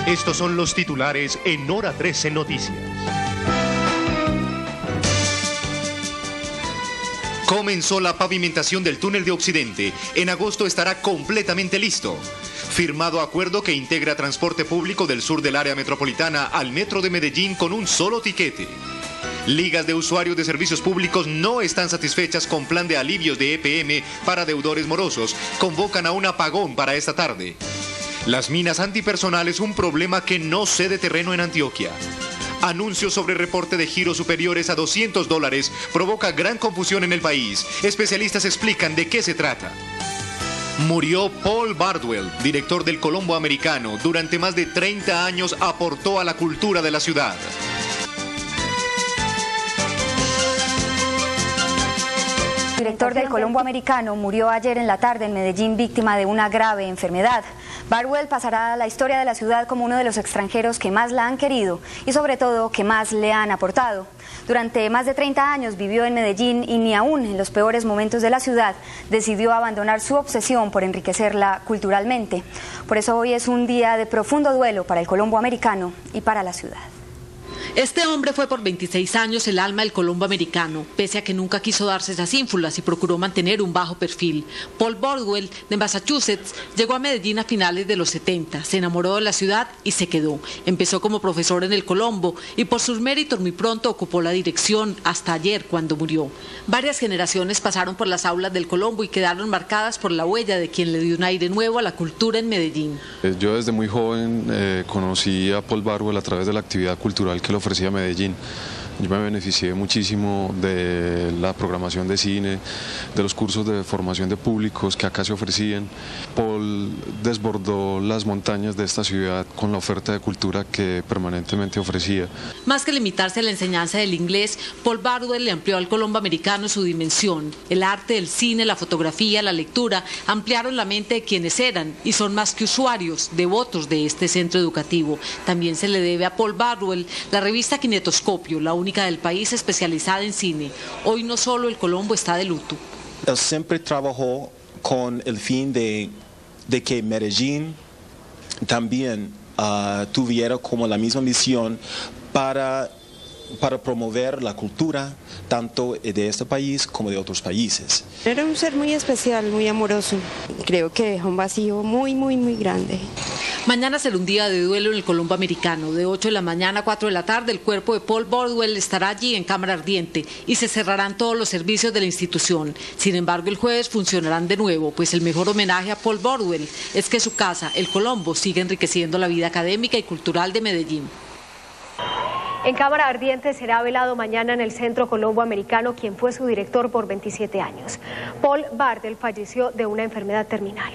Estos son los titulares en Hora 13 Noticias. Comenzó la pavimentación del túnel de Occidente. En agosto estará completamente listo. Firmado acuerdo que integra transporte público del sur del área metropolitana al metro de Medellín con un solo tiquete. Ligas de usuarios de servicios públicos no están satisfechas con plan de alivios de EPM para deudores morosos. Convocan a un apagón para esta tarde. Las minas antipersonales, un problema que no cede terreno en Antioquia. Anuncios sobre reporte de giros superiores a $200 provoca gran confusión en el país. Especialistas explican de qué se trata. Murió Paul Bardwell, director del Colombo Americano. Durante más de 30 años aportó a la cultura de la ciudad. El director del Colombo Americano murió ayer en la tarde en Medellín, víctima de una grave enfermedad. Bardwell pasará a la historia de la ciudad como uno de los extranjeros que más la han querido y sobre todo que más le han aportado. Durante más de 30 años vivió en Medellín y ni aún en los peores momentos de la ciudad decidió abandonar su obsesión por enriquecerla culturalmente. Por eso hoy es un día de profundo duelo para el Colombo Americano y para la ciudad. Este hombre fue por 26 años el alma del Colombo Americano, pese a que nunca quiso darse esas ínfulas y procuró mantener un bajo perfil. Paul Bardwell, de Massachusetts, llegó a Medellín a finales de los 70, se enamoró de la ciudad y se quedó. Empezó como profesor en el Colombo y por sus méritos muy pronto ocupó la dirección, hasta ayer cuando murió. Varias generaciones pasaron por las aulas del Colombo y quedaron marcadas por la huella de quien le dio un aire nuevo a la cultura en Medellín. Yo desde muy joven conocí a Paul Bardwell a través de la actividad cultural que le ofrecía Medellín. Yo me beneficié muchísimo de la programación de cine, de los cursos de formación de públicos que acá se ofrecían. Paul desbordó las montañas de esta ciudad con la oferta de cultura que permanentemente ofrecía. Más que limitarse a la enseñanza del inglés, Paul Bardwell le amplió al Colombo Americano su dimensión. El arte, el cine, la fotografía, la lectura ampliaron la mente de quienes eran y son más que usuarios, devotos de este centro educativo. También se le debe a Paul Bardwell la revista Kinetoscopio, la única del país especializada en cine. Hoy no solo el Colombo está de luto. Él siempre trabajó con el fin de que Medellín también tuviera como la misma misión para promover la cultura tanto de este país como de otros países. Era un ser muy especial, muy amoroso. Creo que dejó un vacío muy grande. Mañana será un día de duelo en el Colombo Americano. De 8 de la mañana a 4 de la tarde, el cuerpo de Paul Bardwell estará allí en cámara ardiente y se cerrarán todos los servicios de la institución. Sin embargo, el jueves funcionarán de nuevo, pues el mejor homenaje a Paul Bardwell es que su casa, el Colombo, sigue enriqueciendo la vida académica y cultural de Medellín. En cámara ardiente será velado mañana en el Centro Colombo Americano quien fue su director por 27 años. Paul Bardwell falleció de una enfermedad terminal.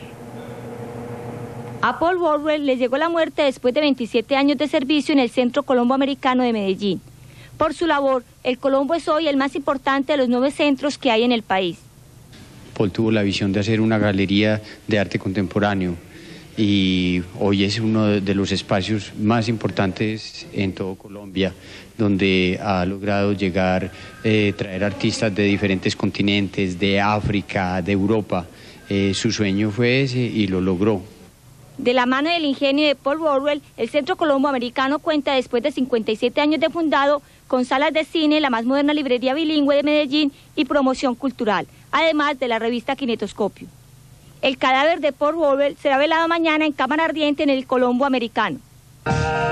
A Paul Bardwell le llegó la muerte después de 27 años de servicio en el Centro Colombo Americano de Medellín. Por su labor, el Colombo es hoy el más importante de los 9 centros que hay en el país. Paul tuvo la visión de hacer una galería de arte contemporáneo y hoy es uno de los espacios más importantes en todo Colombia, donde ha logrado llegar, traer artistas de diferentes continentes, de África, de Europa. Su sueño fue ese y lo logró. De la mano del ingenio de Paul Bardwell, el Centro Colombo Americano cuenta después de 57 años de fundado con salas de cine, la más moderna librería bilingüe de Medellín y promoción cultural, además de la revista Kinetoscopio. El cadáver de Paul Bardwell será velado mañana en cámara ardiente en el Colombo Americano.